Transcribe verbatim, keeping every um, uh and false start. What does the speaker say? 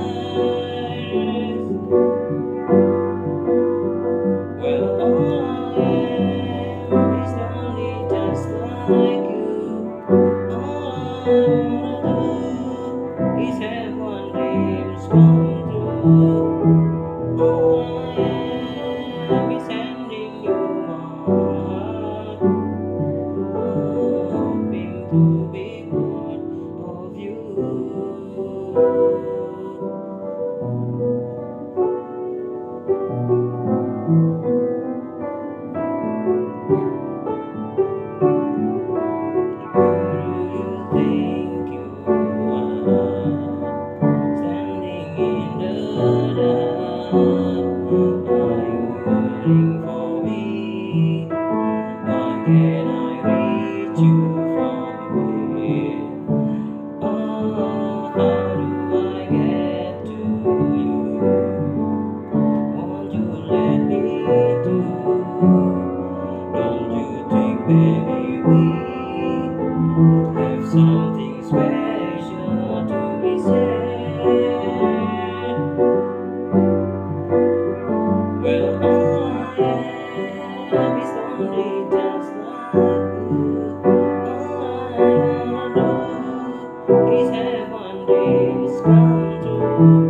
Well, all I am is lonely just like you. All I wanna do is have one dreams come true. All I am is handing you my heart, hoping to be part of you. Think you are standing in the dark? Are you waiting for me? Why can't I reach you from here? Oh, how do I get to you? Won't you let me do? Don't you think, baby, we have something special to be said? Well, all I am is lonely just like you. All I wanna do is have one dreams come true.